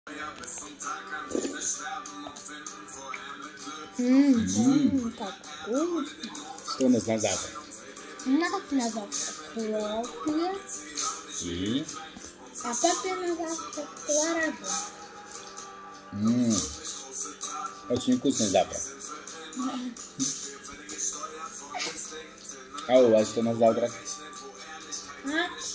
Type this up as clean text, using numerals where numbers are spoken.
Как вкусно. Что у нас на завтрак? На завтрак хлопья. И? А папе на завтрак творожок. Очень вкусный завтрак. А у вас что на завтрак? А?